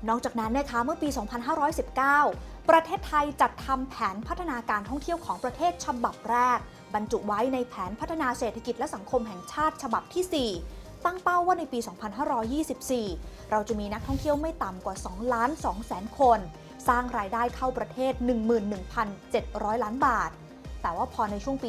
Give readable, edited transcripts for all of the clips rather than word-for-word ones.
นอกจากนั้นนะคะเมื่อปี 2519 ประเทศไทยจัดทำแผนพัฒนาการท่องเที่ยวของประเทศฉบับแรกบรรจุไว้ในแผนพัฒนาเศรษฐกิจและสังคมแห่งชาติฉบับที่ 4 ตั้งเป้าว่าในปี 2524 เราจะมีนักท่องเที่ยวไม่ต่ำกว่า 2,200,000 คนสร้างรายได้เข้าประเทศ 11,700 ล้านบาทแต่ว่าพอในช่วงปี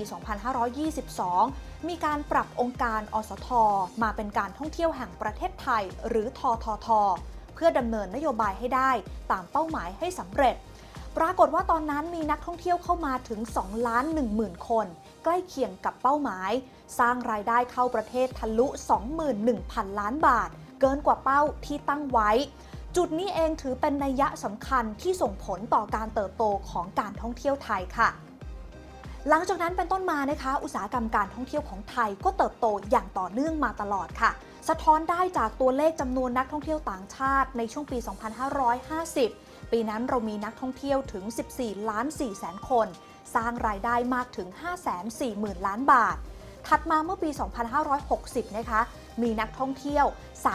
2522 มีการปรับองค์การอสท.มาเป็นการท่องเที่ยวแห่งประเทศไทยหรือททท.เพื่อดำเนินนโยบายให้ได้ตามเป้าหมายให้สำเร็จปรากฏว่าตอนนั้นมีนักท่องเที่ยวเข้ามาถึง 2,10,000 คนใกล้เคียงกับเป้าหมายสร้างรายได้เข้าประเทศทะลุ 21,000 ล้านบาทเกินกว่าเป้าที่ตั้งไว้จุดนี้เองถือเป็นนัยสำคัญที่ส่งผลต่อการเติบโตของการท่องเที่ยวไทยค่ะหลังจากนั้นเป็นต้นมานะคะอุตสาหกรรมการท่องเที่ยวของไทยก็เติบโตอย่างต่อเนื่องมาตลอดค่ะสะท้อนได้จากตัวเลขจำนวนนักท่องเที่ยวต่างชาติในช่วงปี 2550 ปีนั้นเรามีนักท่องเที่ยวถึง 14.4 คนสร้างรายได้มากถึง 540,000 ล้านบาทถัดมาเมื่อปี 2560 นะคะมีนักท่องเที่ยว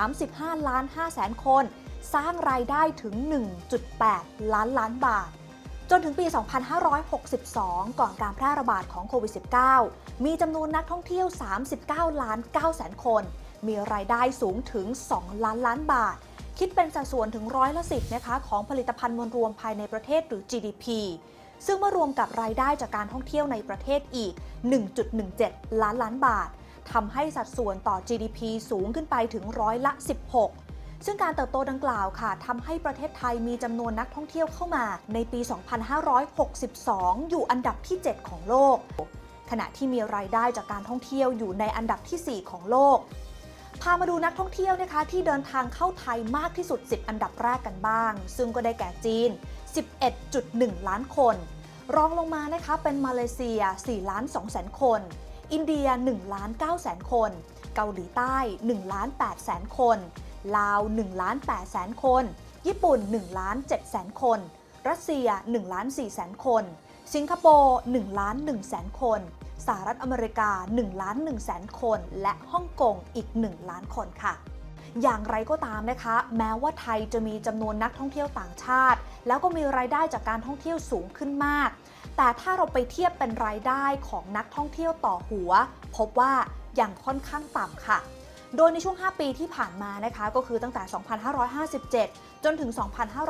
35.5 คนสร้างรายได้ถึง 1.8 ล้านบาทจนถึงปี 2562 ก่อนการแพร่ระบาดของโควิด -19 มีจำนวนนักท่องเที่ยว 39.9 คนมีรายได้สูงถึง 2 ล้านบาทคิดเป็นสัดส่วนถึง10%นะคะของผลิตภัณฑ์มวลรวมภายในประเทศหรือ GDP ซึ่งเมื่อรวมกับรายได้จากการท่องเที่ยวในประเทศอีก 1.17 ล้านบาททำให้สัดส่วนต่อ GDP สูงขึ้นไปถึง16%ซึ่งการเติบโตดังกล่าวค่ะทำให้ประเทศไทยมีจำนวนนักท่องเที่ยวเข้ามาในปี 2562 อยู่อันดับที่ 7 ของโลกขณะที่มีรายได้จากการท่องเที่ยวอยู่ในอันดับที่ 4 ของโลกพามาดูนักท่องเที่ยวนะคะที่เดินทางเข้าไทยมากที่สุด10อันดับแรกกันบ้างซึ่งก็ได้แก่จีน 11.1 ล้านคนรองลงมานะคะเป็นมาเลเซีย 4,200,000 คนอินเดีย 1,900,000 คนเกาหลีใต้ 1,800,000 คนลาว 1,800,000 คนญี่ปุ่น 1,700,000 คนรัสเซีย 1,400,000 คนสิงคโปร์ 1,100,000 คนสหรัฐอเมริกา 1,100,000 คนและฮ่องกงอีก 1 ล้านคนค่ะอย่างไรก็ตามนะคะแม้ว่าไทยจะมีจำนวนนักท่องเที่ยวต่างชาติแล้วก็มีรายได้จากการท่องเที่ยวสูงขึ้นมากแต่ถ้าเราไปเทียบเป็นรายได้ของนักท่องเที่ยวต่อหัวพบว่ายังค่อนข้างต่ำค่ะโดยในช่วง5ปีที่ผ่านมานะคะก็คือตั้งแต่ 2557 จนถึง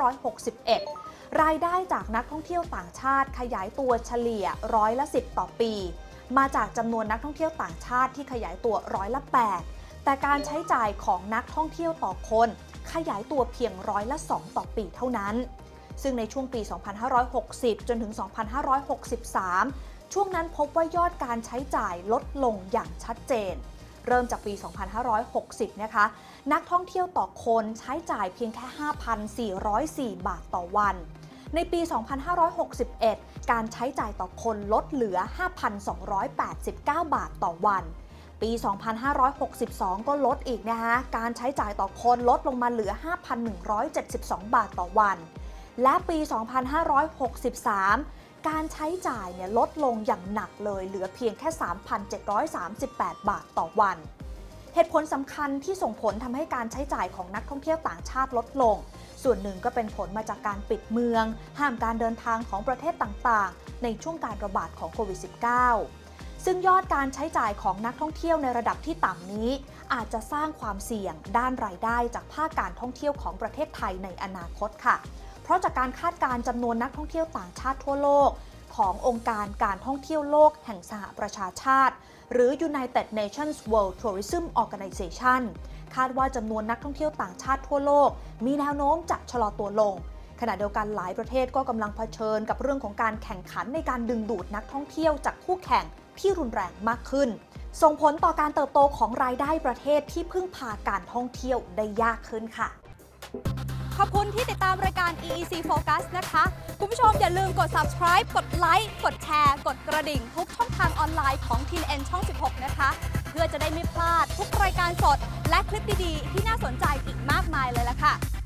2561 รายได้จากนักท่องเที่ยวต่างชาติขยายตัวเฉลี่ย10%ต่อปีมาจากจำนวนนักท่องเที่ยวต่างชาติที่ขยายตัว8%แต่การใช้จ่ายของนักท่องเที่ยวต่อคนขยายตัวเพียง2%ต่อปีเท่านั้นซึ่งในช่วงปี 2560 จนถึง 2563 ช่วงนั้นพบว่ายอดการใช้จ่ายลดลงอย่างชัดเจนเริ่มจากปี 2560 นะคะนักท่องเที่ยวต่อคนใช้จ่ายเพียงแค่ 5,404 บาทต่อวันในปี 2561 การใช้จ่ายต่อคนลดเหลือ 5,289 บาทต่อวันปี 2562 ก็ลดอีกนะคะการใช้จ่ายต่อคนลดลงมาเหลือ 5,172 บาทต่อวันและปี 2563 การใช้จ่ายลดลงอย่างหนักเลยเหลือเพียงแค่ 3,738 บาทต่อวันเหตุผลสำคัญที่ส่งผลทำให้การใช้จ่ายของนักท่องเที่ยวต่างชาติลดลงส่วนหนึ่งก็เป็นผลมาจากการปิดเมืองห้ามการเดินทางของประเทศต่างๆในช่วงการระบาดของโควิด -19 ซึ่งยอดการใช้จ่ายของนักท่องเที่ยวในระดับที่ต่ำนี้อาจจะสร้างความเสี่ยงด้านรายได้จากภาคการท่องเที่ยวของประเทศไทยในอนาคตค่ะเพราะจากการคาดการณ์จำนวนนักท่องเที่ยวต่างชาติทั่วโลกขององค์การการท่องเที่ยวโลกแห่งสหประชาชาติหรือ United Nations World Tourism Organization คาดว่าจำนวนนักท่องเที่ยวต่างชาติทั่วโลกมีแนวโน้มจะชะลอตัวลงขณะเดียวกันหลายประเทศก็กำลังเผชิญกับเรื่องของการแข่งขันในการดึงดูดนักท่องเที่ยวจากคู่แข่งที่รุนแรงมากขึ้นส่งผลต่อการเติบโตของรายได้ประเทศที่พึ่งพาการท่องเที่ยวได้ยากขึ้นค่ะขอบคุณที่ติดตามรายการ EEC Focus นะคะคุณผู้ชมอย่าลืมกด subscribe กดไลค์กดแชร์กดกระดิ่งทุกช่องทางออนไลน์ของ TNN ช่อง 16 นะคะเพื่อจะได้ไม่พลาดทุกรายการสดและคลิปดีๆที่น่าสนใจอีกมากมายเลยล่ะค่ะ